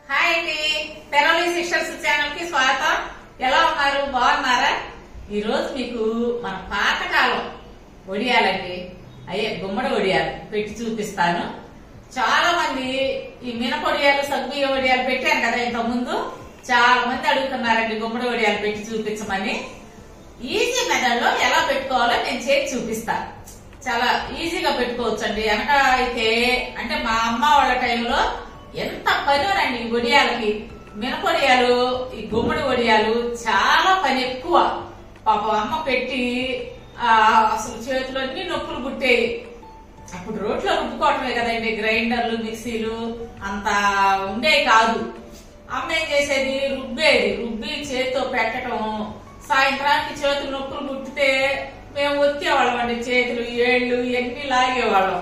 Hi అండి, పెరోలి sisters channel కి స్వాగతం. ఎలా ఉన్నారు? బాగున్నారా? ఈ రోజు మీకు మన పాతకాలం వడియాలండి, అయ్యే గుమ్మడి వడియాలు పెట్టి చూపిస్తాను. చాలా మంది ఈ మినపొడియాలు, సగ్గుబియ్య వడియాలు పెట్టాను కదా ఇంత ముందు. చాలా మంది అడుగుతున్నారండి గుమ్మడి వడియాలు పెట్టి చూపించమని. ఈజీ మెథడ్ లో ఎలా పెట్టుకోవాలో నేను చేసి చూపిస్తాను. చాలా ఈజీగా పెట్టుకోవచ్చు అండి. వెనక అయితే అంటే మా అమ్మ వాళ్ళ టైంలో ఎంత పనినండి ఈ వడియాలకి. మినపొడియాలు, ఈ గుమ్మడి వడియాలు చాలా పని ఎక్కువ. పాప అమ్మ పెట్టి అసలు చేతులన్నీ నొప్పులు పుట్టేవి. అప్పుడు రోట్లో రుబ్బుకోవటమే కదండి, గ్రైండర్లు, మిక్సీలు అంత ఉండేవి కాదు. అమ్మ ఏం చేసేది, రుబ్బి చేతితో పెట్టడం. సాయంత్రానికి చేతులు నొప్పులు పుట్టితే మేము ఒత్తేవాళ్ళం అండి, చేతులు ఏళ్ళు ఇవన్నీ లాగేవాళ్ళం.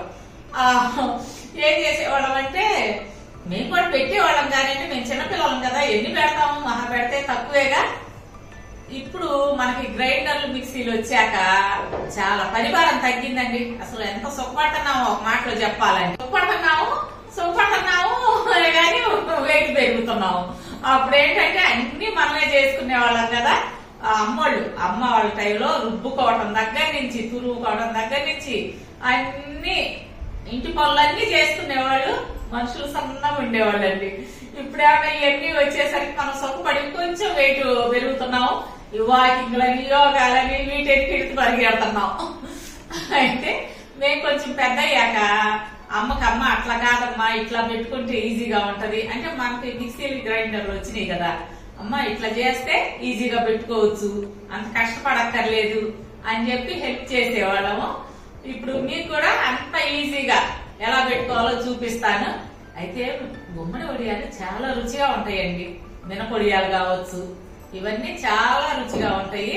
ఏం చేసేవాళ్ళం అంటే మేము కూడా పెట్టేవాళ్ళం, కానీ మేము చిన్నపిల్లలం కదా, ఎన్ని పెడతాము, మహా పెడితే తక్కువేగా. ఇప్పుడు మనకి గ్రైండర్లు, మిక్సీలు వచ్చాక చాలా పరిభారం తగ్గిందండి. అసలు ఎంత సుఖపడుతున్నాము ఒక మాటలో చెప్పాలండి. సుఖపడుతున్నాము కానీ వెయిట్ పెరుగుతున్నాము. అప్పుడు ఏంటంటే అన్ని మనమే చేసుకునే వాళ్ళం కదా. అమ్మ వాళ్ళ టైంలో రుబ్బుకోవడం దగ్గర నుంచి, తురుముకోవడం దగ్గర నుంచి అన్ని ఇంటి పనులన్నీ చేసుకునేవాళ్ళు. మనుషులు సన్నగా ఉండేవాళ్ళండి. ఇప్పుడేమో ఇవన్నీ వచ్చేసరికి మనం సుఖపడి కొంచెం వెయిట్ పెరుగుతున్నాము. ఈ వాకింగ్లని, యోగాలని వీటెన్నిటికి పరిగెడుతున్నాం. అయితే మేము కొంచెం పెద్ద అయ్యాక అమ్మ అట్లా కాదమ్మా, ఇట్లా పెట్టుకుంటే ఈజీగా ఉంటది అంటే, మనకి మిక్సీలు, గ్రైండర్లు వచ్చినాయి కదా, అమ్మ ఇట్లా చేస్తే ఈజీగా పెట్టుకోవచ్చు, అంత కష్టపడక్కర్లేదు అని చెప్పి హెల్ప్ చేసేవాళ్ళము. ఇప్పుడు మీకు కూడా అంత ఈజీగా ఎలా పెట్టుకోవాలో చూపిస్తాను. అయితే గుమ్మడి వడియాలు చాలా రుచిగా ఉంటాయండి. మినపొడియాలు కావచ్చు, ఇవన్నీ చాలా రుచిగా ఉంటాయి.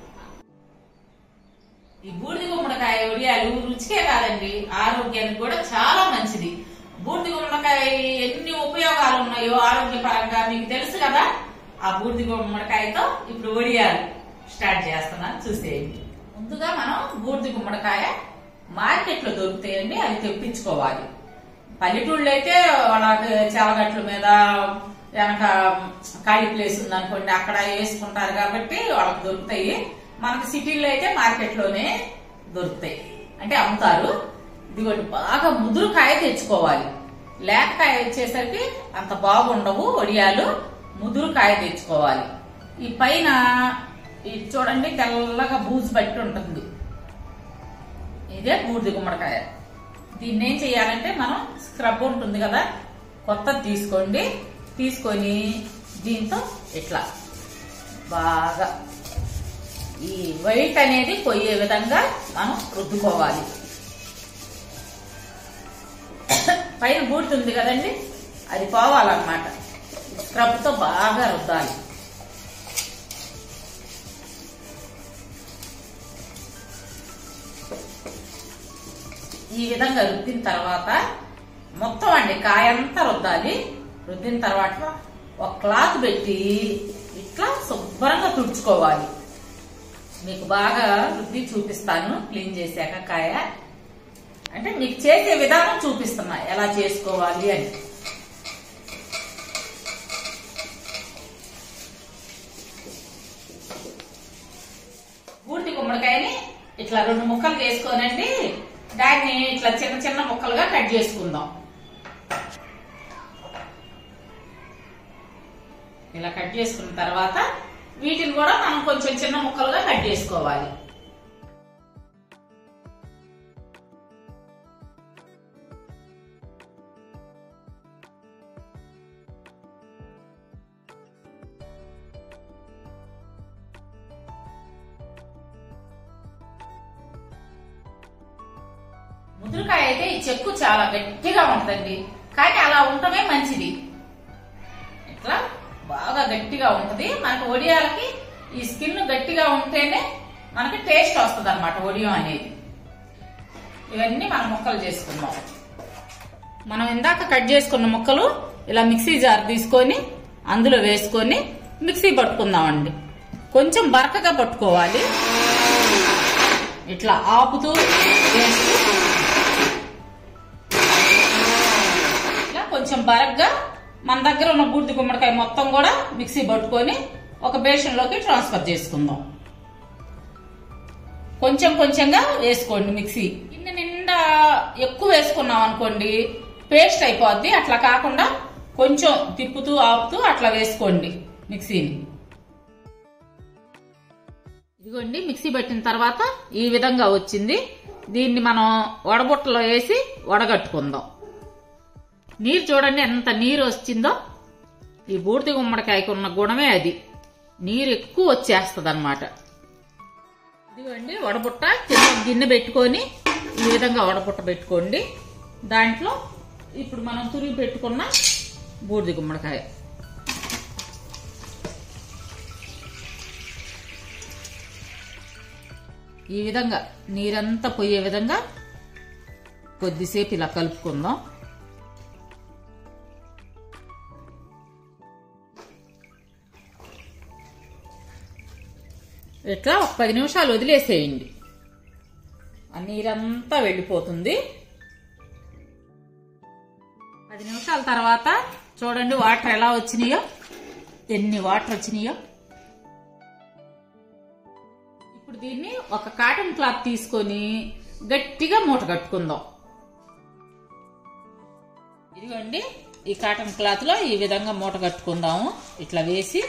ఈ బూడిద గుమ్మడికాయ వడియాలు రుచికే కాదండి, ఆరోగ్యానికి కూడా చాలా మంచిది. బూడిద గుమ్మడికాయ ఎన్ని ఉపయోగాలు ఉన్నాయో ఆరోగ్యపరంగా మీకు తెలుసు కదా. ఆ బూడిద గుమ్మడికాయతో ఇప్పుడు వడియాలు స్టార్ట్ చేస్తున్నాను, చూసేయండి. ముందుగా మనం బూడిద గుమ్మడికాయ మార్కెట్ లో దొరుకుతాయండి, అవి తెప్పించుకోవాలి. పల్లెటూళ్ళు అయితే వాళ్ళకి చాలగట్ల మీద వెనక ఖాళీ ప్లేస్ ఉందనుకోండి, అక్కడ వేసుకుంటారు కాబట్టి వాళ్ళకి దొరుకుతాయి. మనకి సిటీల్లో అయితే మార్కెట్ లోనే దొరుకుతాయి, అంటే అమ్ముతారు. ఇదిగోటి బాగా ముదురుకాయ తెచ్చుకోవాలి. లేకకాయ వచ్చేసరికి అంత బాగుండవు వడియాలు. ముదురుకాయ తెచ్చుకోవాలి. ఈ పైన ఇది చూడండి, తెల్లగా బూజు పట్టి ఉంటుంది, ఇదే బూడిద గుమ్మడికాయ. దీన్ని ఏం చేయాలంటే, మనం స్క్రబ్ ఉంటుంది కదా, కొత్తది తీసుకొని దీంతో ఇట్లా బాగా ఈ వైట్ అనేది పోయే విధంగా మనం రుద్దుకోవాలి. పైన బూడిద ఉంది కదండి, అది పోవాలన్నమాట. స్క్రబ్ తో బాగా రుద్దాలి. ఈ విధంగా రుద్దిన తర్వాత మొత్తం అండి కాయంతా రుద్దాలి. రుద్దిన తర్వాత ఒక క్లాత్ పెట్టి ఇట్లా శుభ్రంగా తుడుచుకోవాలి. మీకు బాగా రుద్ది చూపిస్తాను క్లీన్ చేశాక కాయ. అంటే మీకు చేసే విధానం చూపిస్తున్నా ఎలా చేసుకోవాలి అని. బూడిద గుమ్మడికాయని ఇట్లా 2 ముక్కలు చేసుకోనండి, దాన్ని ఇట్లా చిన్న చిన్న ముక్కలుగా కట్ చేసుకుందాం. ఇలా కట్ చేసుకున్న తర్వాత వీటిని కూడా మనం కొంచెం చిన్న ముక్కలుగా కట్ చేసుకోవాలి. ముదురుకాయ అయితే ఈ చెక్కు చాలా గట్టిగా ఉంటదండి, కానీ అలా ఉండటమే మంచిది. ఇట్లా బాగా గట్టిగా ఉంటది. మనకు వడియాలకి ఈ స్కిన్ గట్టిగా ఉంటేనే మనకి టేస్ట్ వస్తుంది అనమాట వడియం అనేది. ఇవన్నీ మనం ముక్కలు చేసుకుందాం. మనం ఇందాక కట్ చేసుకున్న ముక్కలు ఇలా మిక్సీ జార్ తీసుకొని అందులో వేసుకొని మిక్సీ పట్టుకుందామండి. కొంచెం బరకగా పట్టుకోవాలి, ఇట్లా ఆపుతూ వేస్తూ కొంచెం బరగ్గా మన దగ్గర ఉన్న బూడిద గుమ్మడికాయ మొత్తం కూడా మిక్సీ పట్టుకొని ఒక బేషన్లోకి ట్రాన్స్ఫర్ చేసుకుందాం. కొంచెం కొంచెంగా వేసుకోండి మిక్సీ. గిన్నె నిండా ఎక్కువ వేసుకున్నాం అనుకోండి పేస్ట్ అయిపోద్ది. అట్లా కాకుండా కొంచెం తిప్పుతూ ఆపుతూ అట్లా వేసుకోండి మిక్సీని. ఇదిగోండి మిక్సీ పెట్టిన తర్వాత ఈ విధంగా వచ్చింది. దీన్ని మనం వడబుట్టలో వేసి వడగట్టుకుందాం. నీరు చూడండి ఎంత నీరు వచ్చిందో. ఈ బూడిద గుమ్మడికాయకు ఉన్న గుణమే అది, నీరు ఎక్కువ వచ్చేస్తుంది అన్నమాట. ఇదిగోండి వడబుట్ట కింద గిన్నె పెట్టుకొని ఈ విధంగా వడబుట్ట పెట్టుకోండి. దాంట్లో ఇప్పుడు మనం తురిగి పెట్టుకున్న బూడిద గుమ్మడికాయ ఈ విధంగా నీరంతా పోయే విధంగా కొద్దిసేపు ఇలా కలుపుకుందాం. ఇట్లా ఒక 10 నిమిషాలు వదిలేసేయండి, ఆ నీరంతా వెళ్ళిపోతుంది. 10 నిమిషాల తర్వాత చూడండి వాటర్ ఎలా వచ్చినాయో, ఎన్ని వాటర్ వచ్చినాయో. ఇప్పుడు దీన్ని ఒక కాటన్ క్లాత్ తీసుకొని గట్టిగా మూట కట్టుకుందాం. ఇదిగోండి ఈ కాటన్ క్లాత్ లో ఈ విధంగా మూట కట్టుకుందాము. ఇట్లా వేసి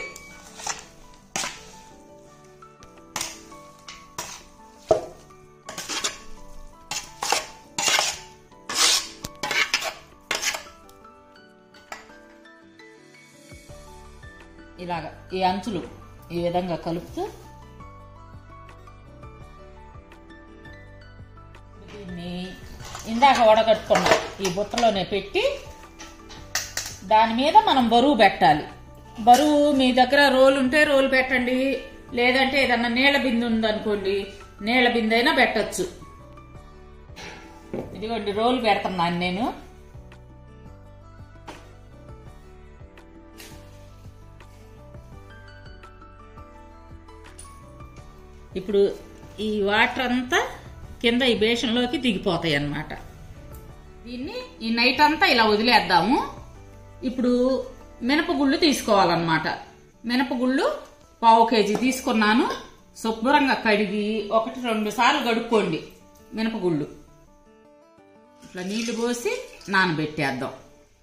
ఇలాగా ఈ అంచులు ఈ విధంగా కలుపుతూ దీన్ని ఇందాక వడగట్టుకున్న ఈ బుట్టలోనే పెట్టి దాని మీద మనం బరువు పెట్టాలి. బరువు మీ దగ్గర రోలు ఉంటే రోలు పెట్టండి, లేదంటే ఏదన్నా నీళ్ల బిందె ఉందనుకోండి నీళ్ల బిందె అయినా పెట్టచ్చు. ఇదిగోండి రోలు పెడుతున్నాను నేను. ఇప్పుడు ఈ వాటర్ అంతా కింద ఈ బేషన్లోకి దిగిపోతాయి అన్నమాట. దీన్ని ఈ నైట్ అంతా ఇలా వదిలేద్దాము. ఇప్పుడు మినపగుళ్ళు తీసుకోవాలన్నమాట. మినపగుళ్ళు 1/2 కేజీ తీసుకున్నాను. శుభ్రంగా కడిగి 1-2 సార్లు కడుక్కోండి. మినపగుళ్ళు ఇట్లా నీళ్లు పోసి నానబెట్టేద్దాం.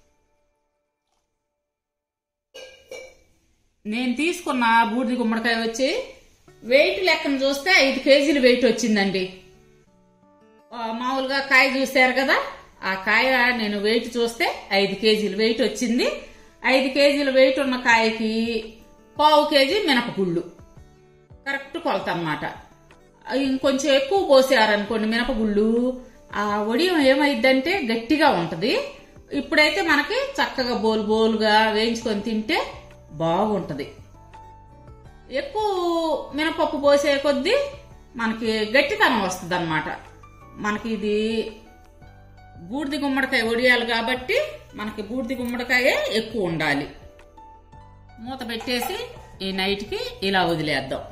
నేను తీసుకున్న బూడిద గుమ్మడికాయ వచ్చి వెయిట్ లెక్కను చూస్తే 5 కేజీలు వెయిట్ వచ్చిందండి. మామూలుగా కాయ చూసారు కదా, ఆ కాయ నేను వెయిట్ చూస్తే 5 కేజీలు వెయిట్ వచ్చింది. 5 కేజీలు వెయిట్ ఉన్న కాయకి 1/2 కేజీ మినపగుళ్ళు కరెక్ట్ కొలత అన్నమాట. ఇంకొంచెం ఎక్కువ పోసారనుకోండి మినపగుళ్ళు, ఆ వడియం ఏమైందంటే గట్టిగా ఉంటది. ఇప్పుడైతే మనకి చక్కగా బోలు బోలుగా వేయించుకొని తింటే బాగుంటది. ఎక్కువ మినపప్పు పోసే కొద్దీ మనకి గట్టితనం వస్తుంది అన్నమాట. మనకి ఇది బూడిద గుమ్మడికాయ వడియాలి కాబట్టి మనకి బూడిద గుమ్మడికాయే ఎక్కువ ఉండాలి. మూత పెట్టేసి ఈ నైట్కి ఇలా వదిలేద్దాం.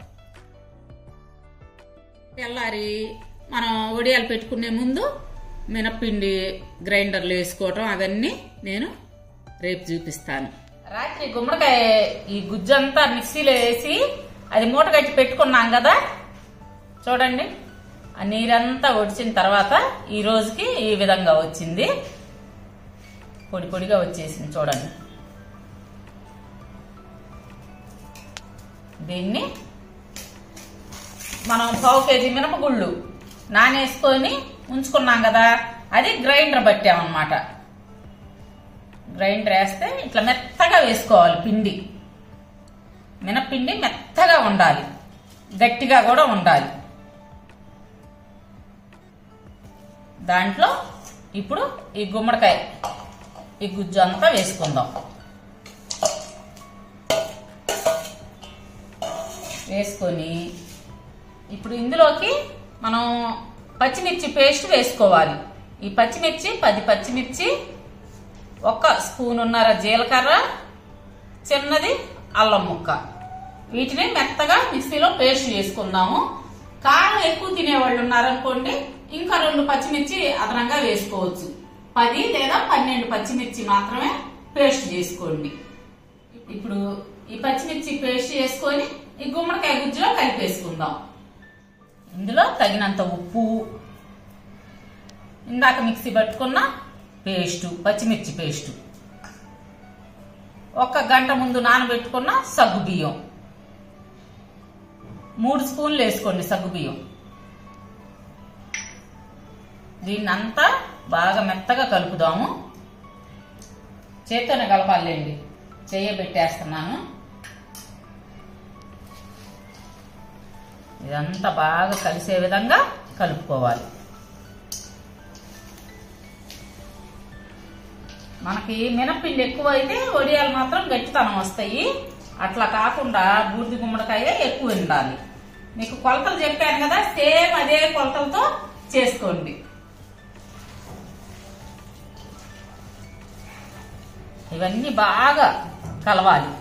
తెల్లారి మనం వడియాలు పెట్టుకునే ముందు మినప్పిండి గ్రైండర్లో వేసుకోవటం అవన్నీ నేను రేపు చూపిస్తాను. రాత్రి గుమ్మడికాయ ఈ గుజ్జంతా మిక్సీలో వేసి అది మూట కట్టి పెట్టుకున్నాం కదా, చూడండి ఆ నీరంతా ఒడిచిన తర్వాత ఈ రోజుకి ఈ విధంగా వచ్చింది. పొడి పొడిగా వచ్చేసింది చూడండి. దీన్ని మనం 1/2 కేజీ మినపగుళ్ళు నానేసుకొని ఉంచుకున్నాం కదా, అది గ్రైండర్ పట్టామన్నమాట. గ్రైండర్ వేస్తే ఇట్లా మెత్తగా వేసుకోవాలి పిండి. మినప్పిండి మెత్తగా ఉండాలి, గట్టిగా కూడా ఉండాలి. దాంట్లో ఇప్పుడు ఈ గుమ్మడికాయ ఈ గుజ్జు అంతా వేసుకుందాం. వేసుకొని ఇప్పుడు ఇందులోకి మనం పచ్చిమిర్చి పేస్ట్ వేసుకోవాలి. ఈ పచ్చిమిర్చి 10 పచ్చిమిర్చి, 1 స్పూనున్నర జీలకర్ర, చిన్నది అల్లం ముక్క, వీటిని మెత్తగా మిక్సీలో పేస్ట్ చేసుకుందాము. కారం ఎక్కువ తినేవాళ్ళు ఉన్నారనుకోండి ఇంకా 2 పచ్చిమిర్చి అదనంగా వేసుకోవచ్చు. 10 లేదా 12 పచ్చిమిర్చి మాత్రమే పేస్ట్ చేసుకోండి. ఇప్పుడు ఈ పచ్చిమిర్చి పేస్ట్ చేసుకొని ఈ గుమ్మడికాయ గుజ్జులో కలిపేసుకుందాం. ఇందులో తగినంత ఉప్పు, ఇందాక మిక్సీ పట్టుకున్న పేస్టు, పచ్చిమిర్చి పేస్టు, 1 గంట ముందు నానబెట్టుకున్న సగ్గు బియ్యం, 3 స్పూన్లు వేసుకోండి సగ్గు బియ్యం. దీన్నంతా బాగా మెత్తగా కలుపుదాము. చేత్తోనే కలపాలండి, పెట్టేస్తున్నాను. ఇదంతా బాగా కలిసే విధంగా కలుపుకోవాలి. మనకి మినప్పిండి ఎక్కువ అయితే వడియాలు మాత్రం గట్టితనం వస్తాయి. అట్లా కాకుండా బూడిద గుమ్మడికాయ ఎక్కువ ఉండాలి. మీకు కొలతలు చెప్పాను కదా, సేమ్ అదే కొలతలతో చేసుకోండి. ఇవన్నీ బాగా కలవాలి.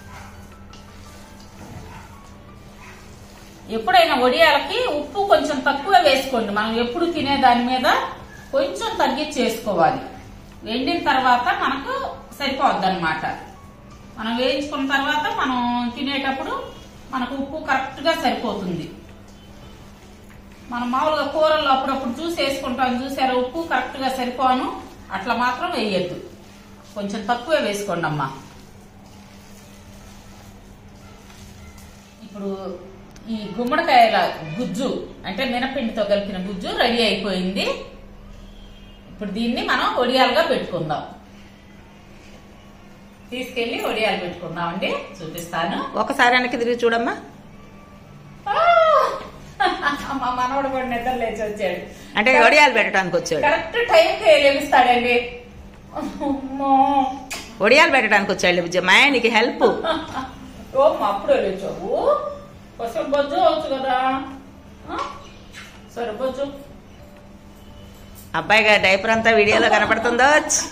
ఎప్పుడైనా వడియాలకి ఉప్పు కొంచెం తక్కువ వేసుకోండి. మనం ఎప్పుడు తినే దాని మీద కొంచెం తగ్గించేసుకోవాలి. ఎండిన తర్వాత మనకు సరిపోద్ది అన్నమాట. మనం వేయించుకున్న తర్వాత మనం తినేటప్పుడు మనకు ఉప్పు కరెక్ట్ గా సరిపోతుంది. మనం మామూలుగా కూరల్లో అప్పుడప్పుడు చూసి వేసుకుంటాం, చూసారా ఉప్పు కరెక్ట్ గా సరిపోను, అట్లా మాత్రం వేయద్దు, కొంచెం తక్కువే వేసుకోండి అమ్మా. ఇప్పుడు ఈ గుమ్మడికాయల గుజ్జు అంటే మినపిండితో కలిపిన గుజ్జు రెడీ అయిపోయింది. ఇప్పుడు దీన్ని మనం వడియాలుగా పెట్టుకుందాం. తీసుకెళ్లి వడియాలు పెట్టుకుందాం అండి, చూపిస్తాను. ఒకసారి వెనక్కి తిరిగి చూడమ్మా. మా మనవడు కూడా నిద్ర లేచి వచ్చాడు, అంటే వడియాలు పెట్టడానికి వచ్చాడు. కరెక్ట్ టైంకి లెగుస్తాడండి. వడియాలు పెట్టడానికి వచ్చాడు బుజ్జమ్మ, నీకు హెల్ప్. అప్పుడే లేచావు, కొంచెం బొజ్జు అవచ్చు కదా. సరే బొజ్జు. అబ్బాయి గారి డైపర్ అంతా వీడియోలో కనపడుతుందో.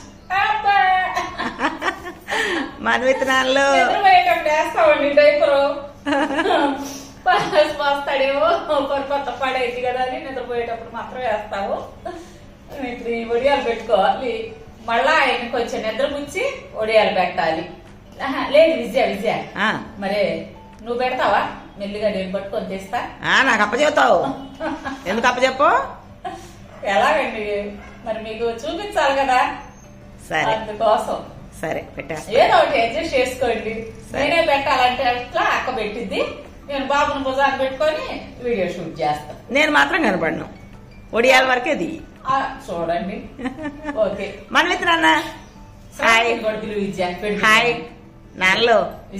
మన విత్తనాల్లో వేస్తామండి డైపరు. వస్తాడేమో కొత్త పడేది కదా అని నిద్రపోయేటప్పుడు మాత్రం వేస్తావు. ఇప్పుడు ఈ వడియాలు పెట్టుకోవాలి. మళ్ళా ఆయన కొంచెం నిద్ర పుచ్చి వడియాలు పెట్టాలి. లేదు విజయ మరి నువ్వు పెడతావా? మెల్లిగా నేను పట్టుకొని తెస్తా. నాకు అప్పచెప్తావు. ఎందుకు అప్పచెప్పు? ఎలాగండి మరి మీకు చూపించాలి కదా, సరే అందుకోసం. సరే పెట్టేస్తా, ఏదో ఒకటి అడ్జస్ట్ చేసుకోండి. నేనే పెట్టాలంటే అట్లా అక్క పెట్టింది, నేను బాబుని భుజాన్ని పెట్టుకొని వీడియో షూట్ చేస్తా. నేను మాత్రం కనపడను, వడియాల వరకే ది చూడండి. ఓకే మన విత్తనాన్న. హాయ్ హాయ్ నాన్నలో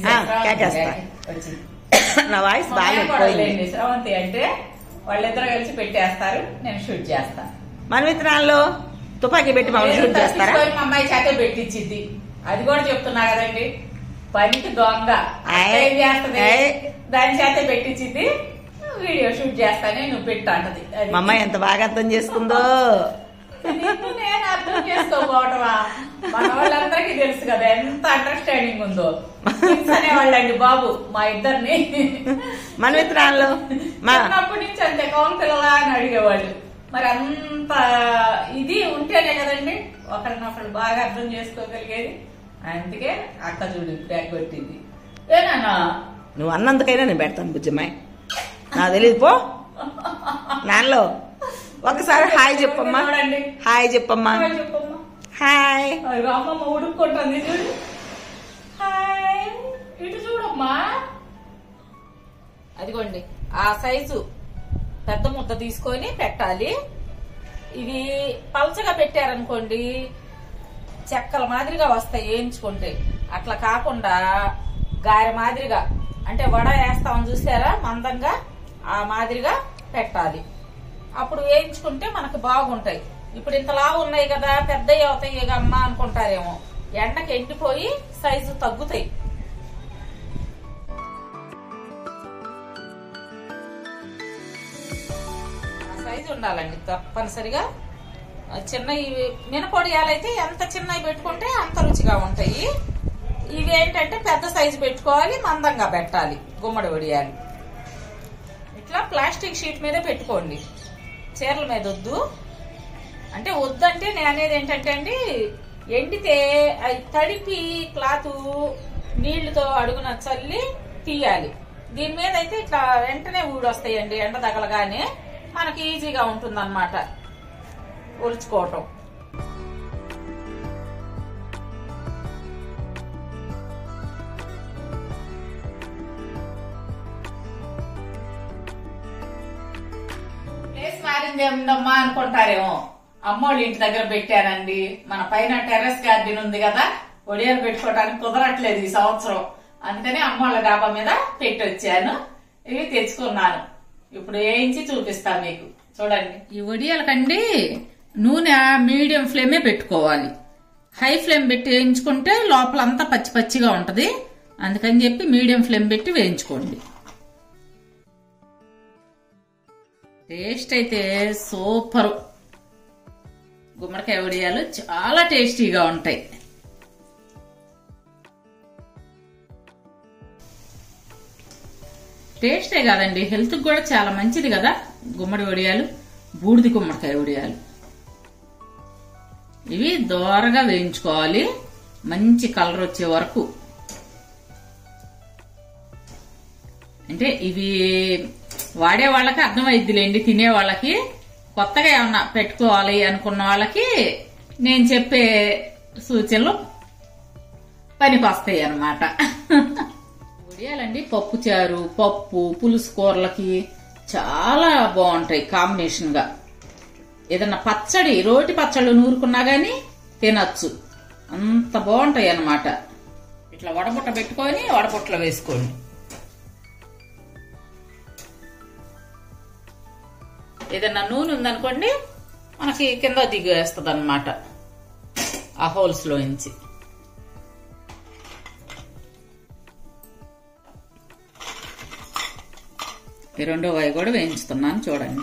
నా వాయిస్ బాగా. శ్రవంతి అంటే వాళ్ళిద్దరు కలిసి పెట్టేస్తారు, నేను షూట్ చేస్తాను. మన విత్తనాల్లో తుపాకీ పెట్టి మమ్మల్ని షూట్ చేస్తారా? మా అమ్మాయి చేత పెట్టించింది, అది కూడా చెప్తున్నా కదండి. పనికి దొంగ ఏం చేస్తుంది, దాని చేత పెట్టించింది, వీడియో షూట్ చేస్తానే నువ్వు పెట్టు అంటది. మా అమ్మాయి ఎంత బాగా అర్థం చేసుకుందో. నేను అర్థం చేసుకోపోవటమా, మన వాళ్ళందరికీ తెలుసు కదా ఎంత అండర్స్టాండింగ్ ఉందో. అనేవాళ్ళండి బాబు మా ఇద్దరిని. మన విత్తనాల్లో చిన్నప్పటి నుంచి అంతే కౌలు పిల్లలా అని అడిగేవాళ్ళు. మరి అంత ఇది ఉంటేనే కదండి ఒకరినొకరు బాగా అర్థం చేసుకోగలిగేది. అందుకే అక్క చూడు బ్యాగ్ పెట్టింది. ఏనా నువ్వు అన్నందుకైనా నేను పెడతాను బుజ్జమ్మాయి, నాకు తెలియదు పో. నాన్నలో ఒకసారి హాయ్ చెప్పమ్మా. హాయ్ చెప్పమ్మా. హాయ్. అమ్మమ్మ ఉడుక్కుంటుంది చూడు. హాయ్ ఇటు చూడమ్మా. అదిగోండి ఆ సైజు పెద్ద ముద్ద తీసుకొని పెట్టాలి. ఇవి పల్చగా పెట్టారనుకోండి చెక్కల మాదిరిగా వస్తాయి వేయించుకుంటే. అట్లా కాకుండా గారె మాదిరిగా అంటే వడ వేస్తామని చూసారా మందంగా, ఆ మాదిరిగా పెట్టాలి. అప్పుడు వేయించుకుంటే మనకు బాగుంటాయి. ఇప్పుడు ఇంతలా ఉన్నాయి కదా పెద్దవి అవుతాయి అమ్మ అనుకుంటారేమో, ఎండకి ఎండిపోయి సైజు తగ్గుతాయి. సైజు ఉండాలండి తప్పనిసరిగా. చిన్న మినపొడియాలైతే ఎంత చిన్నవి పెట్టుకుంటే అంత రుచిగా ఉంటాయి. ఇవి ఏంటంటే పెద్ద సైజు పెట్టుకోవాలి, మందంగా పెట్టాలి గుమ్మడి వడియాలు. ఇట్లా ప్లాస్టిక్ షీట్ మీద పెట్టుకోండి, చీరల మీద వద్దు. అంటే వద్దంటే నేను అనేది ఏంటంటే అండి ఎండితే అవి తడిపి క్లాత్ నీళ్లతో అడుగున చల్లి తీయాలి. దీని మీద అయితే ఇట్లా వెంటనే ఊడొస్తాయండి. ఎండ తగలగానే మనకి ఈజీగా ఉంటుంది అన్నమాట ఒలుచుకోవటం. ప్లేస్ మారింది ఏముందమ్మా అనుకుంటారేమో. అమ్మోళ్ళ ఇంటి దగ్గర పెట్టానండి. మన పైన టెర్రస్ గార్డెన్ ఉంది కదా, ఒడియాలు పెట్టుకోవడానికి కుదరట్లేదు ఈ సంవత్సరం. అందుకని అమ్మోళ్ళ డాబా మీద పెట్టి వచ్చాను. ఇవి తెచ్చుకున్నాను. ఇప్పుడు వేయించి చూపిస్తాను మీకు. చూడండి, ఈ ఒడియాలకండి నూనె మీడియం ఫ్లేమే పెట్టుకోవాలి. హై ఫ్లేమ్ పెట్టి వేయించుకుంటే లోపలంతా పచ్చి పచ్చిగా ఉంటది. అందుకని చెప్పి మీడియం ఫ్లేమ్ పెట్టి వేయించుకోండి. టేస్ట్ అయితే సూపర్. గుమ్మడికాయ వడియాలు చాలా టేస్టీగా ఉంటాయి. టేస్టే కాదండి, హెల్త్ కూడా చాలా మంచిది కదా గుమ్మడి వడియాలు. బూడిది గుమ్మడికాయ వడియాలు ఇవి దోరగా వేయించుకోవాలి, మంచి కలర్ వచ్చే వరకు. అంటే ఇవి వాడే వాళ్ళకి అర్థమైద్దిలేండి, తినే వాళ్ళకి. కొత్తగా ఏమన్నా పెట్టుకోవాలి అనుకున్న వాళ్ళకి నేను చెప్పే సూచనలు పనికి వస్తాయి అన్నమాట. వడియాలండి పప్పు చారు, పప్పు, పులుసు కూరలకి చాలా బాగుంటాయి కాంబినేషన్ గా. ఏదన్నా పచ్చడి, రోటి పచ్చళ్ళు నూరుకున్నా గానీ తినచ్చు, అంత బాగుంటాయి అన్నమాట. ఇట్లా వడబుట్ట పెట్టుకొని వడబుట్టలో వేసుకోండి. ఏదన్నా నూనె ఉందనుకోండి మనకి కింద దిగేస్తుంది అన్నమాట ఆ హోల్స్ లోంచి. ఈ రెండో వాయి కూడా వేయించుతున్నాను చూడండి.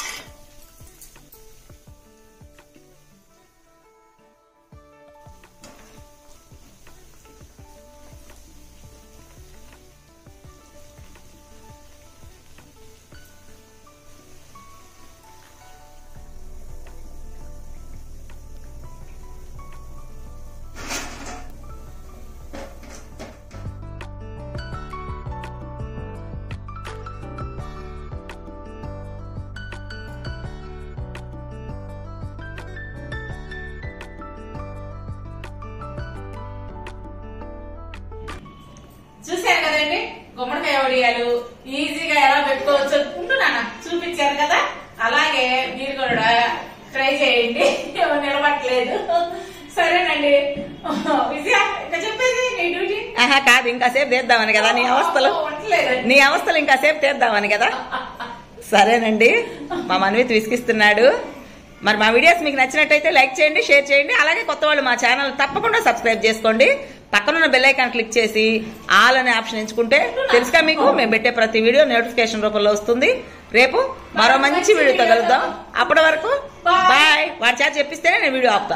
చూశారు కదండి గుమ్మడికాయ వడియాలు ఈజీగా ఎలా పెట్టుకోవచ్చు ఉంటున్నాను చూపించారు కదా. అలాగే మీరు కూడా ట్రై చేయండి. నిలబట్టలేదు. సరేనండి విజయ, ఇంకా చెప్పేది నీ డ్యూటీ. కాదు, ఇంకాసేపు తీద్దామని కదా నీ అవస్థలు ఇంకాసేపు తీద్దామని కదా. సరేనండి, మా మన్విత్ విసిగిస్తున్నాడు. మరి మా వీడియోస్ మీకు నచ్చినట్టయితే లైక్ చేయండి, షేర్ చేయండి. అలాగే కొత్త వాళ్ళు మా ఛానల్ తప్పకుండా సబ్స్క్రైబ్ చేసుకోండి. పక్కనున్న బెల్ ఐకాన్ క్లిక్ చేసి ఆల్ అనే ఆప్షన్ ఎంచుకుంటే తెలుసుగా మీకు మేము పెట్టే ప్రతి వీడియో నోటిఫికేషన్ రూపంలో వస్తుంది. రేపు మరో మంచి వీడియోతో కలుద్దాం. అప్పటి వరకు బాయ్. వాడి చేత చెప్పిస్తేనే నేను వీడియో ఆపుతా.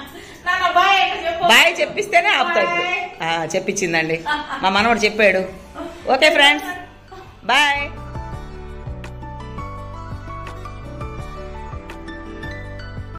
బాయ్ చెప్పిస్తేనే ఆపుతా. ఇప్పుడు చెప్పించిందండి మా మనవడు చెప్పాడు. Okay friends, bye.